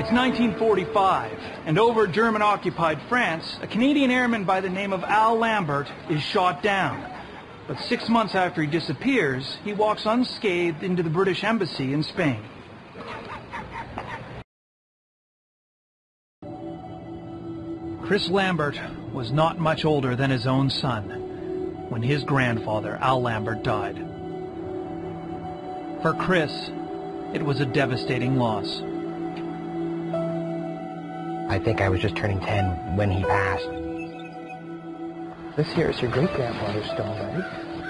It's 1945, and over German-occupied France, a Canadian airman by the name of Al Lambert is shot down. But 6 months after he disappears, he walks unscathed into the British Embassy in Spain. Chris Lambert was not much older than his own son when his grandfather, Al Lambert, died. For Chris, it was a devastating loss. I think I was just turning 10 when he passed. This here is your great-grandfather's stone, right?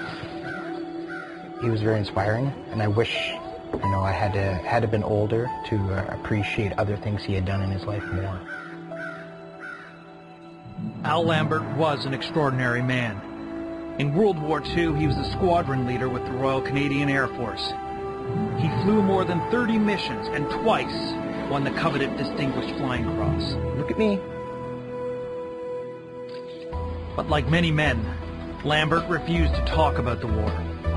He was very inspiring, and I wish, I had been older to appreciate other things he had done in his life more. Al Lambert was an extraordinary man. In World War II, he was a squadron leader with the Royal Canadian Air Force. He flew more than 30 missions and twice won the coveted Distinguished Flying Cross. Look at me. But like many men, Lambert refused to talk about the war.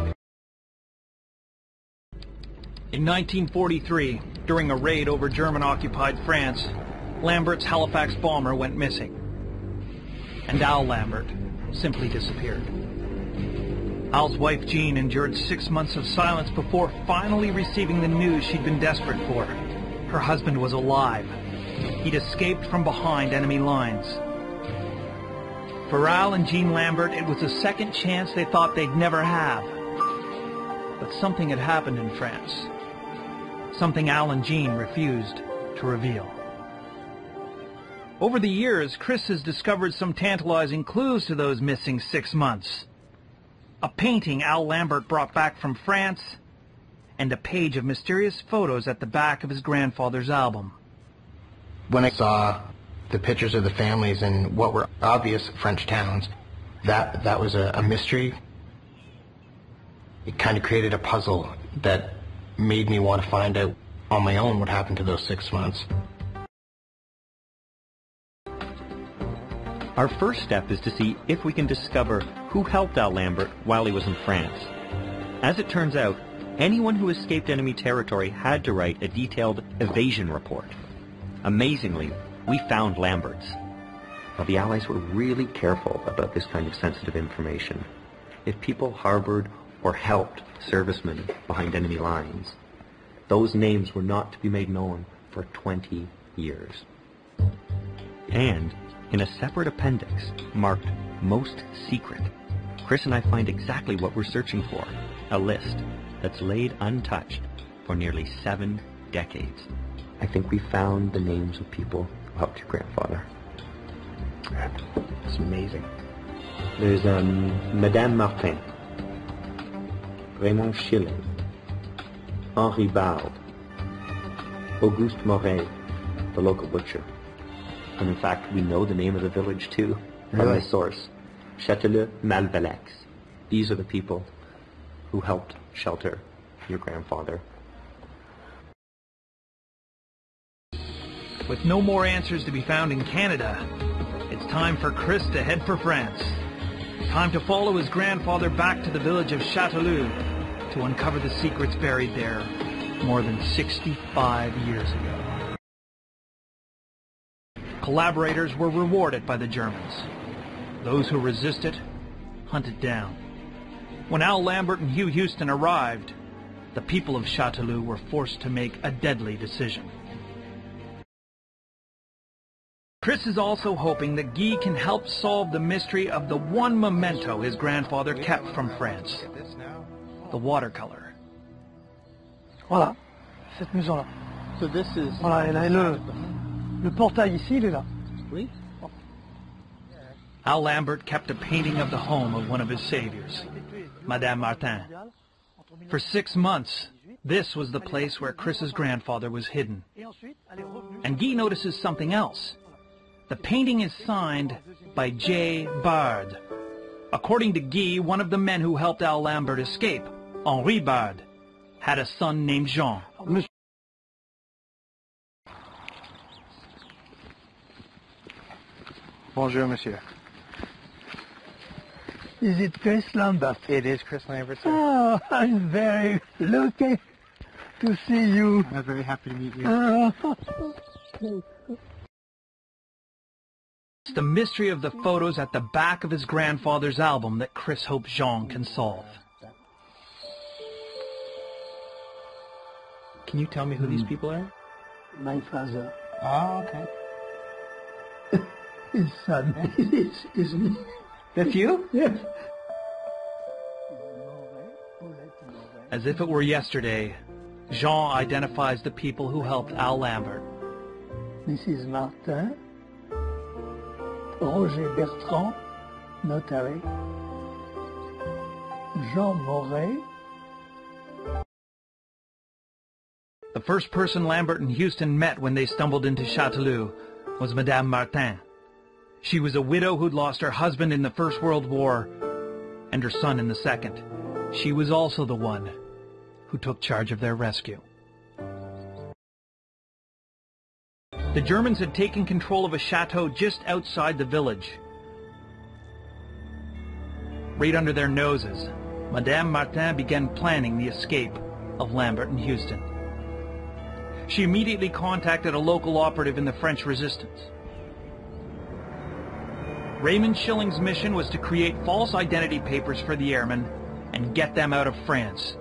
In 1943, during a raid over German-occupied France, Lambert's Halifax bomber went missing. And Al Lambert simply disappeared. Al's wife Jean endured 6 months of silence before finally receiving the news she'd been desperate for. Her husband was alive. He'd escaped from behind enemy lines. For Al and Jean Lambert, it was a second chance they thought they'd never have. But something had happened in France. Something Al and Jean refused to reveal. Over the years, Chris has discovered some tantalizing clues to those missing 6 months. A painting Al Lambert brought back from France, and a page of mysterious photos at the back of his grandfather's album. When I saw the pictures of the families in what were obvious French towns, that was a mystery. It kind of created a puzzle that made me want to find out on my own what happened to those 6 months. Our first step is to see if we can discover who helped Al Lambert while he was in France. As it turns out, anyone who escaped enemy territory had to write a detailed evasion report. Amazingly, we found Lambert's. Well, the Allies were really careful about this kind of sensitive information. If people harbored or helped servicemen behind enemy lines, those names were not to be made known for 20 years. And in a separate appendix marked Most Secret, Chris and I find exactly what we're searching for, a list that's laid untouched for nearly 7 decades. I think we found the names of people who helped your grandfather. It's amazing. There's Madame Martin, Raymond Schilling, Henri Bard, Auguste Moret, the local butcher. And in fact, we know the name of the village too, from the source, Châtelet-Malbelex. These are the people who helped shelter your grandfather. With no more answers to be found in Canada, it's time for Chris to head for France. Time to follow his grandfather back to the village of Châteauneuf to uncover the secrets buried there more than 65 years ago. Collaborators were rewarded by the Germans. Those who resisted, hunted down. When Al Lambert and Hugh Houston arrived, the people of Châteauneuf were forced to make a deadly decision. Chris is also hoping that Guy can help solve the mystery of the one memento his grandfather kept from France, the watercolor. Voilà, cette maison-là. So this is... Voilà, elle a le portail ici, il est là. Oui. Al Lambert kept a painting of the home of one of his saviors, Madame Martin. For 6 months, this was the place where Chris's grandfather was hidden. And Guy notices something else. The painting is signed by J. Bard. According to Guy, one of the men who helped Al Lambert escape, Henri Bard, had a son named Jean. Bonjour, monsieur. Is it Chris Lambert? It is Chris Lambert, sir. Oh, I'm very lucky to see you. I'm very happy to meet you. It's the mystery of the photos at the back of his grandfather's album that Chris hopes Jean can solve. Can you tell me who these people are? My father. Oh, okay. His son. Is me. That's you? Yes. As if it were yesterday, Jean identifies the people who helped Al Lambert. Mrs. Martin. Roger Bertrand, notary. Jean Moret. The first person Lambert and Houston met when they stumbled into Châteauroux was Madame Martin. She was a widow who'd lost her husband in the First World War and her son in the Second. She was also the one who took charge of their rescue. The Germans had taken control of a chateau just outside the village. Right under their noses, Madame Martin began planning the escape of Lambert and Houston. She immediately contacted a local operative in the French resistance. Raymond Schilling's mission was to create false identity papers for the airmen and get them out of France.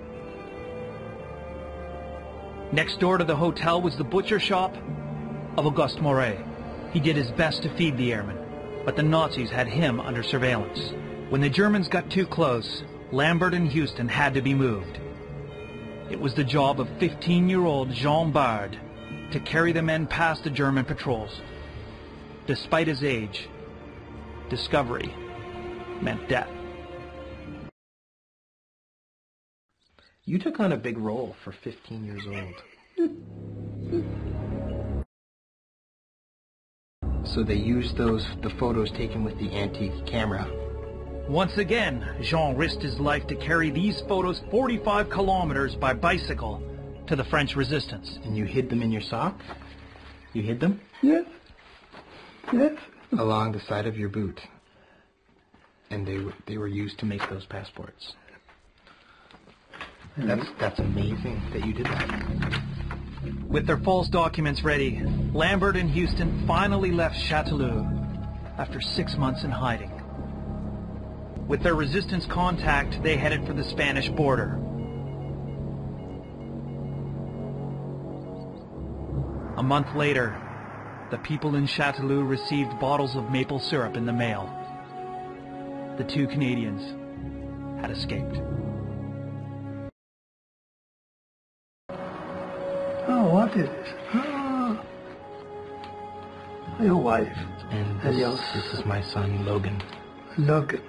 Next door to the hotel was the butcher shop of Auguste Moret. He did his best to feed the airmen, but the Nazis had him under surveillance. When the Germans got too close, Lambert and Houston had to be moved. It was the job of 15-year-old Jean Bard to carry the men past the German patrols. Despite his age, discovery meant death. You took on a big role for 15 years old. So they used the photos taken with the antique camera. Once again, Jean risked his life to carry these photos 45 kilometers by bicycle to the French resistance. And you hid them in your sock? You hid them? Yes. Yes. Along the side of your boot. And they were used to make those passports. That's amazing that you did that. With their false documents ready, Lambert and Houston finally left Châteauroux after 6 months in hiding. With their resistance contact, they headed for the Spanish border. A month later, the people in Châteauroux received bottles of maple syrup in the mail. The two Canadians had escaped. Oh, what is this? Ah, your wife. And this is my son, Logan. Logan.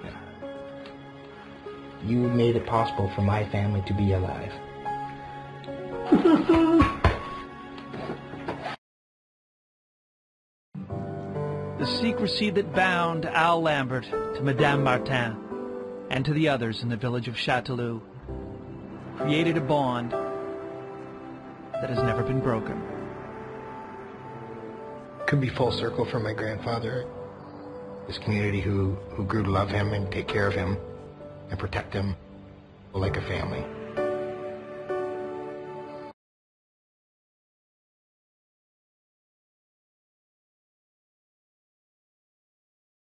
You made it possible for my family to be alive. The secrecy that bound Al Lambert to Madame Martin and to the others in the village of Châteauroux created a bond that has never been broken. Could be full circle for my grandfather. This community who grew to love him and take care of him and protect him like a family.